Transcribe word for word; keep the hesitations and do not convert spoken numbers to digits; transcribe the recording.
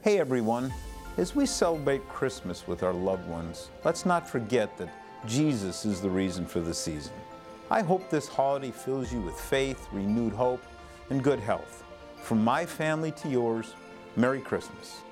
Hey everyone, as we celebrate Christmas with our loved ones, let's not forget that Jesus is the reason for the season. I hope this holiday fills you with faith, renewed hope, and good health. From my family to yours, Merry Christmas.